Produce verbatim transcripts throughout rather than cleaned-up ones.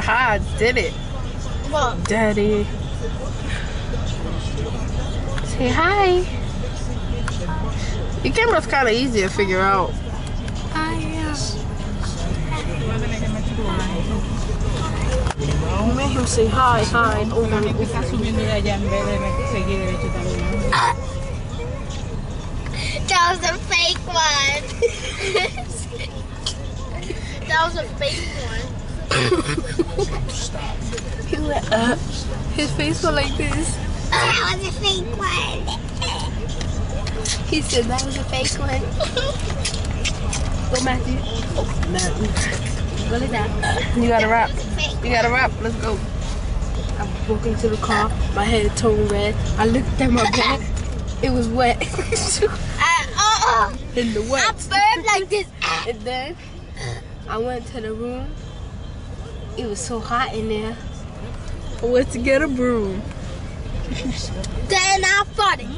Haha, I did it. What? Daddy. Say hi. Your camera's kind of easy to figure out. I am. You made him say hi, hi, over and over. That was a fake one. That was a fake one. He went up. His face went like this. That was a fake one. He said that was a fake one. Go, Matthew. Oh, Matthew. What is that? You gotta rap. You gotta rap. Let's go. I walked into the car. My head turned red. I looked at my back. It was wet. uh, uh, In the wet. I burned like this. And then I went to the room. It was so hot in there. I went to get a broom. Then I fought it.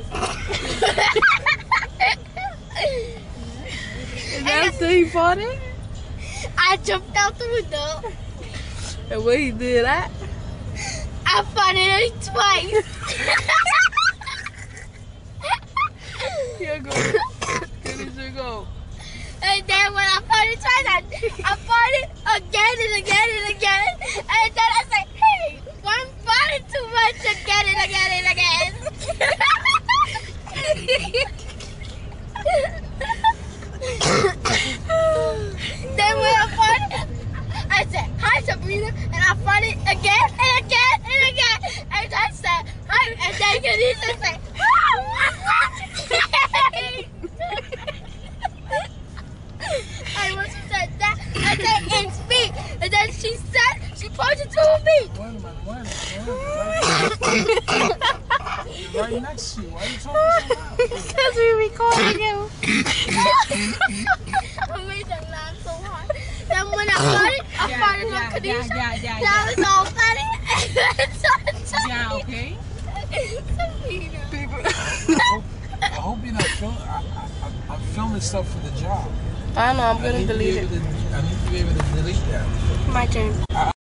And after he fought it, I jumped out the window. and when he did that, I fought it twice. here go. Here you go. And then when I fought it twice, I, I fought it again and again and again. And then I said, hey, I'm fighting too much again and again and again. Then when I fought it, I said, hi Sabrina, and I fought it again and again and again. And I said, hi, and then Kanisha said, oh, I must have said that. I said, and speak. And then she said, she pointed to me. Right next to you. Why are you talking so loud? Because we recording you. I made them laugh so hard. Then when I fought it, I fought it on Kanisha. yeah, yeah, That was all funny. Yeah, okay. I hope, I hope you're not filming. I, I, I'm filming stuff for the job. I know, I'm I gonna need to be delete able it. to- I need to be able to delete that. My turn. I, I